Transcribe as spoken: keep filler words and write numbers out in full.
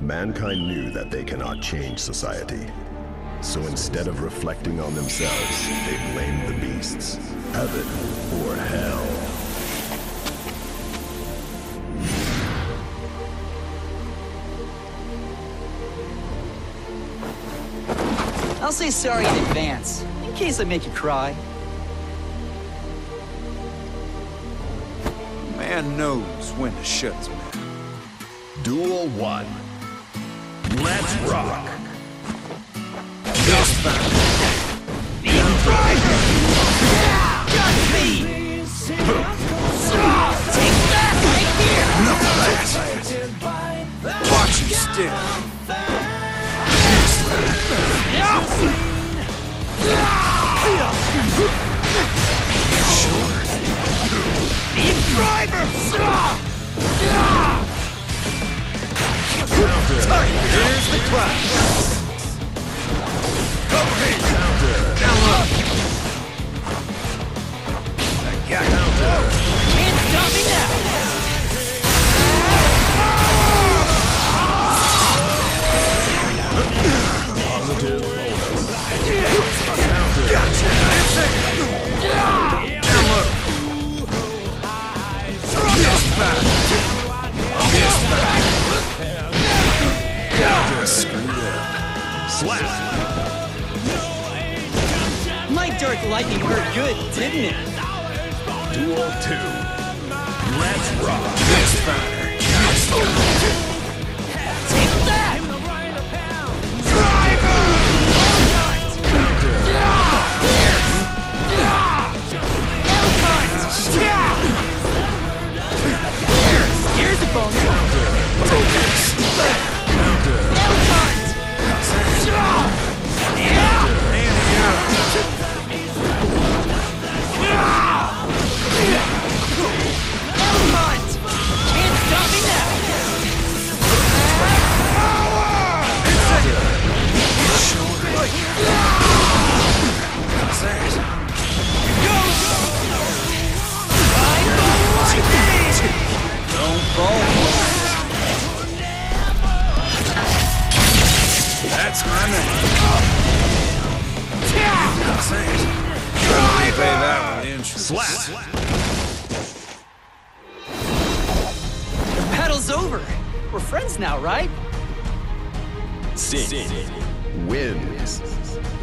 Mankind knew that they cannot change society. So instead of reflecting on themselves, they blamed the beasts. Heaven or hell. I'll say sorry in advance, in case I make you cry. Man knows when to shut his mouth. Duel one. Let's rock. Just fine. Got me! Take that right here! Enough of that! Watch your step. Sure. Deep driver! Here's the crash. Cover me! Down low! I got counter! Can't stop me now! Positive bonus. Gotcha! Down low! Just back! Just back! Screwed up. Slap. My dark lightning hurt good, didn't it? Duel two. Let's rock. Just back! Take that! Here's a bone. Can't stop me now! Don't fall. That's my man. Try to pay that with interest. Slap. The battle's over. We're friends now, right? Sid wins.